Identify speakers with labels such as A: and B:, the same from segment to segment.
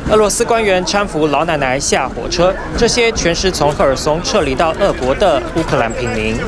A: 俄罗斯官员搀扶老奶奶下火车，这些全是从赫尔松撤离到俄国的乌克兰平民。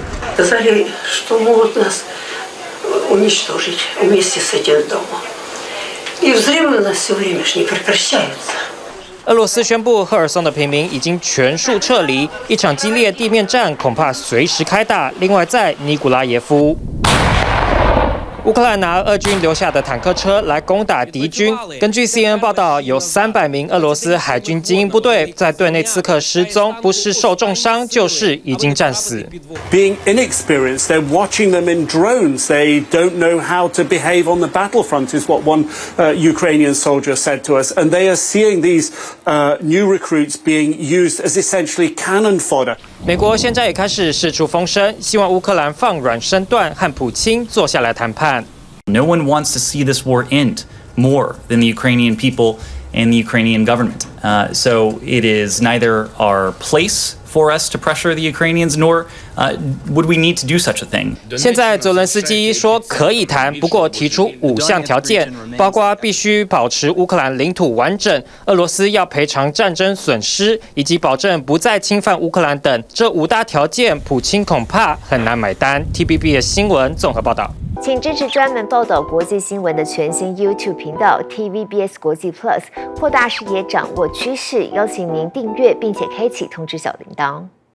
A: 俄罗斯宣布，赫尔松的平民已经全数撤离，一场激烈地面战恐怕随时开打。另外，在尼古拉耶夫。 乌克兰拿俄军留下的坦克车来攻打敌军。根据 CNN 报道，有300名俄罗斯海军精英部队在顿内茨克失踪，不是受重伤，就是已经战死。
B: Being inexperienced, they're watching them in drones. They don't know how to behave on the battlefront, is what one Ukrainian soldier said to us. And they are seeing these new recruits being used as essentially cannon fodder.
A: 美国现在也开始释出风声，希望乌克兰放软身段，和普京坐下来谈判。
C: No one wants to see this war end more than the Ukrainian people and the Ukrainian government. So it is neither our place for us to pressure the Ukrainians, nor would we need to do such a thing.
A: 现在泽伦斯基说可以谈，不过提出5项条件，包括必须保持乌克兰领土完整，俄罗斯要赔偿战争损失，以及保证不再侵犯乌克兰等。这5大条件，普京恐怕很难买单。TVB 的新闻综合报道。
D: 请支持专门报道国际新闻的全新 YouTube 频道 TVBS 国际 Plus， 扩大视野，掌握趋势。邀请您订阅并且开启通知小铃铛。